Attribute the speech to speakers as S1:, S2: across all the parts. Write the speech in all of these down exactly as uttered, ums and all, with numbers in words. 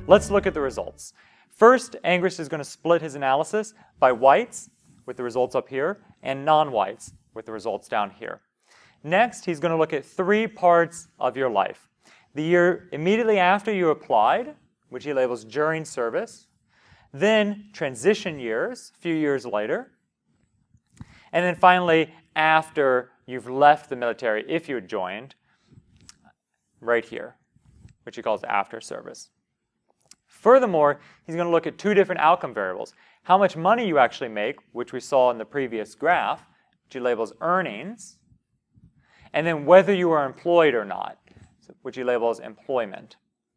S1: let's look at the results. First, Angrist is going to split his analysis by whites, with the results up here, and non-whites, with the results down here. Next, he's going to look at three parts of your life. The year immediately after you applied, which he labels during service, then transition years, a few years later, and then finally after you've left the military, if you had joined, right here, which he calls after service. Furthermore, he's going to look at two different outcome variables. How much money you actually make, which we saw in the previous graph, which he labels earnings, and then whether you are employed or not, which he labels employment.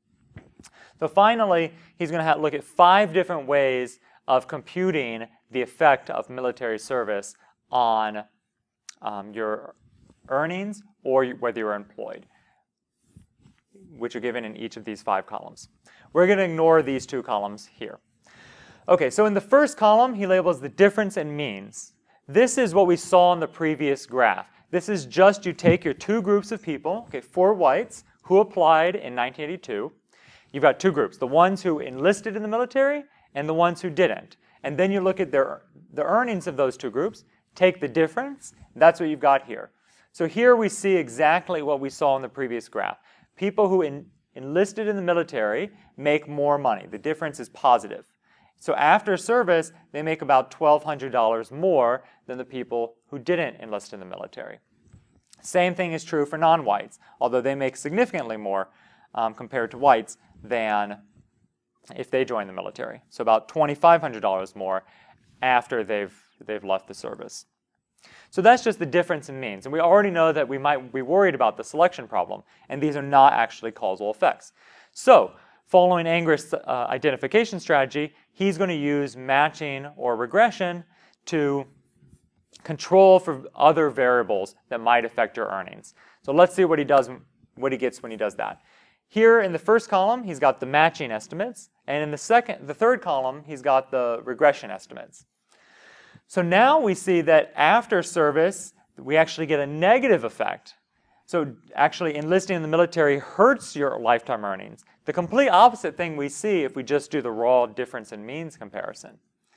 S1: So finally, he's going to look at five different ways of computing the effect of military service on um, your earnings or whether you're employed, which are given in each of these five columns. We're going to ignore these two columns here. Okay, so in the first column, he labels the difference in means. This is what we saw in the previous graph. This is just you take your two groups of people, okay, four whites who applied in nineteen eighty-two. You've got two groups, the ones who enlisted in the military and the ones who didn't. And then you look at their, the earnings of those two groups, take the difference, that's what you've got here. So here we see exactly what we saw in the previous graph. People who in, enlisted in the military make more money. The difference is positive. So after service, they make about twelve hundred dollars more than the people who didn't enlist in the military. Same thing is true for non-whites, although they make significantly more um, compared to whites than if they join the military. So about twenty-five hundred dollars more after they've, they've left the service. So that's just the difference in means. And we already know that we might be worried about the selection problem, and these are not actually causal effects. So following Angrist's uh, identification strategy, he's going to use matching or regression to control for other variables that might affect your earnings. So let's see what he does, what he gets when he does that. Here in the first column, he's got the matching estimates, and in the second, the third column, he's got the regression estimates. So now we see that after service, we actually get a negative effect. So actually enlisting in the military hurts your lifetime earnings. The complete opposite thing we see if we just do the raw difference in means comparison.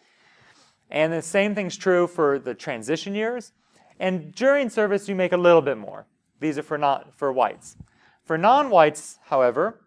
S1: And the same thing's true for the transition years. And during service, you make a little bit more. These are for, not, for whites. For non-whites, however,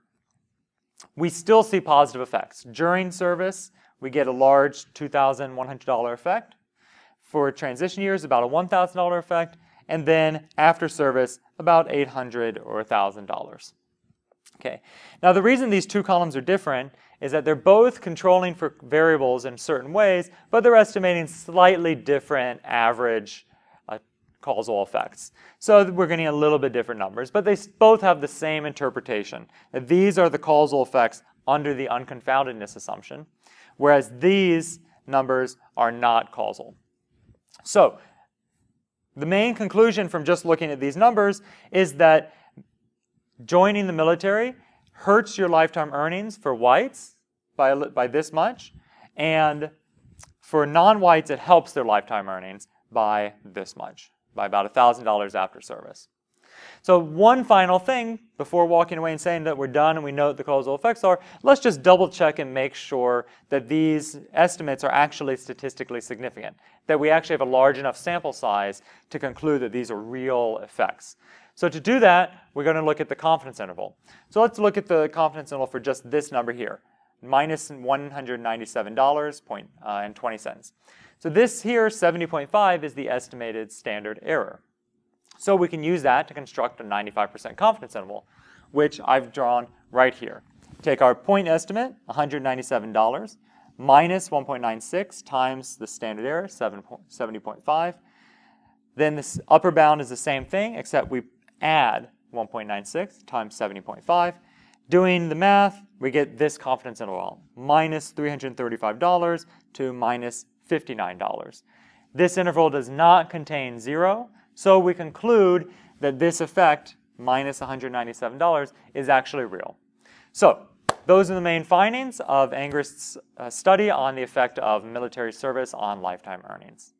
S1: we still see positive effects. During service, we get a large two thousand one hundred dollar effect. For transition years, about a one thousand dollar effect. And then after service, about eight hundred dollars or one thousand dollars. Okay. Now the reason these two columns are different is that they're both controlling for variables in certain ways, but they're estimating slightly different average uh, causal effects. So we're getting a little bit different numbers, but they both have the same interpretation. That these are the causal effects under the unconfoundedness assumption, whereas these numbers are not causal. So the main conclusion from just looking at these numbers is that joining the military hurts your lifetime earnings for whites by, by this much, and for non-whites it helps their lifetime earnings by this much, by about one thousand dollars after service. So one final thing before walking away and saying that we're done and we know what the causal effects are, let's just double check and make sure that these estimates are actually statistically significant, that we actually have a large enough sample size to conclude that these are real effects. So to do that, we're going to look at the confidence interval. So let's look at the confidence interval for just this number here, minus one hundred ninety-seven dollars and twenty cents. So this here, seventy point five, is the estimated standard error. So we can use that to construct a ninety-five percent confidence interval, which I've drawn right here. Take our point estimate, one hundred ninety-seven dollars, minus one point nine six times the standard error, seventy point five. Then this upper bound is the same thing, except we add one point nine six times seventy point five. Doing the math, we get this confidence interval, minus three hundred thirty-five dollars to minus fifty-nine dollars. This interval does not contain zero, so we conclude that this effect, minus one hundred ninety-seven dollars, is actually real. So those are the main findings of Angrist's uh, study on the effect of military service on lifetime earnings.